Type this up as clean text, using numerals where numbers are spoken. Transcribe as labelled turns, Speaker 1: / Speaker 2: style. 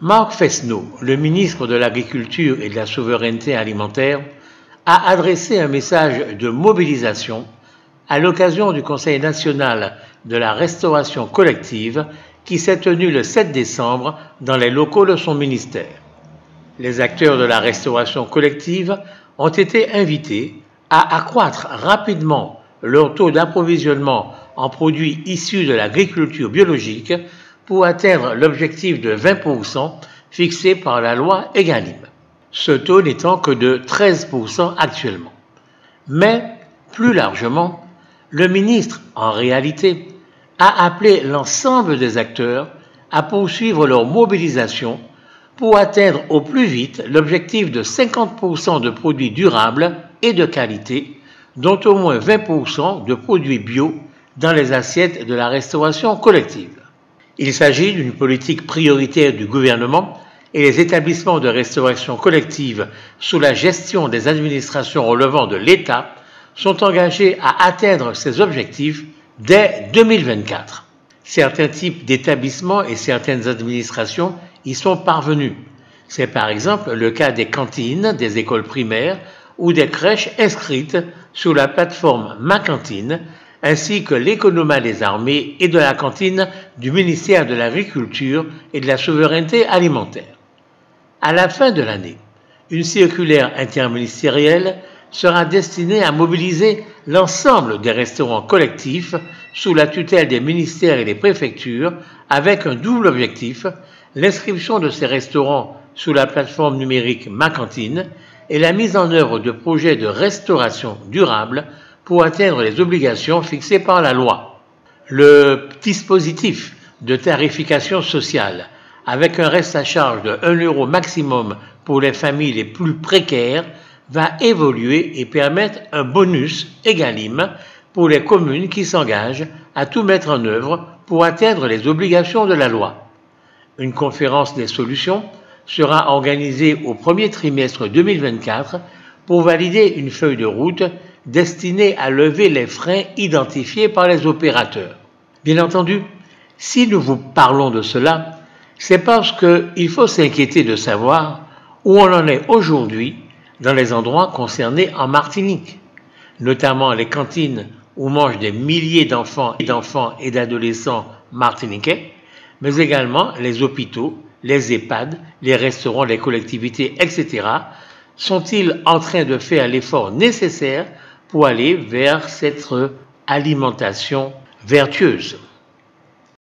Speaker 1: Marc Fesneau, le ministre de l'Agriculture et de la Souveraineté alimentaire, a adressé un message de mobilisation à l'occasion du Conseil national de la restauration collective qui s'est tenu le 7 décembre dans les locaux de son ministère. Les acteurs de la restauration collective ont été invités à accroître rapidement leur taux d'approvisionnement en produits issus de l'agriculture biologique pour atteindre l'objectif de 20% fixé par la loi Egalim, ce taux n'étant que de 13% actuellement. Mais, plus largement, le ministre, en réalité, a appelé l'ensemble des acteurs à poursuivre leur mobilisation pour atteindre au plus vite l'objectif de 50% de produits durables et de qualité, dont au moins 20% de produits bio dans les assiettes de la restauration collective. Il s'agit d'une politique prioritaire du gouvernement et les établissements de restauration collective sous la gestion des administrations relevant de l'État sont engagés à atteindre ces objectifs dès 2024. Certains types d'établissements et certaines administrations y sont parvenus. C'est par exemple le cas des cantines, des écoles primaires ou des crèches inscrites sous la plateforme Ma Cantine, ainsi que l'économat des armées et de la cantine du ministère de l'Agriculture et de la Souveraineté alimentaire. À la fin de l'année, une circulaire interministérielle sera destinée à mobiliser l'ensemble des restaurants collectifs sous la tutelle des ministères et des préfectures avec un double objectif, l'inscription de ces restaurants sous la plateforme numérique Ma Cantine et la mise en œuvre de projets de restauration durable pour atteindre les obligations fixées par la loi. Le dispositif de tarification sociale, avec un reste à charge de 1 € maximum pour les familles les plus précaires, va évoluer et permettre un bonus Egalim pour les communes qui s'engagent à tout mettre en œuvre pour atteindre les obligations de la loi. Une conférence des solutions sera organisée au premier trimestre 2024 pour valider une feuille de route destinée à lever les freins identifiés par les opérateurs. Bien entendu, si nous vous parlons de cela, c'est parce qu'il faut s'inquiéter de savoir où on en est aujourd'hui dans les endroits concernés en Martinique, notamment les cantines où mangent des milliers d'enfants et d'adolescents martiniquais, mais également les hôpitaux, les EHPAD, les restaurants, les collectivités, etc. Sont-ils en train de faire l'effort nécessaire pour aller vers cette alimentation vertueuse?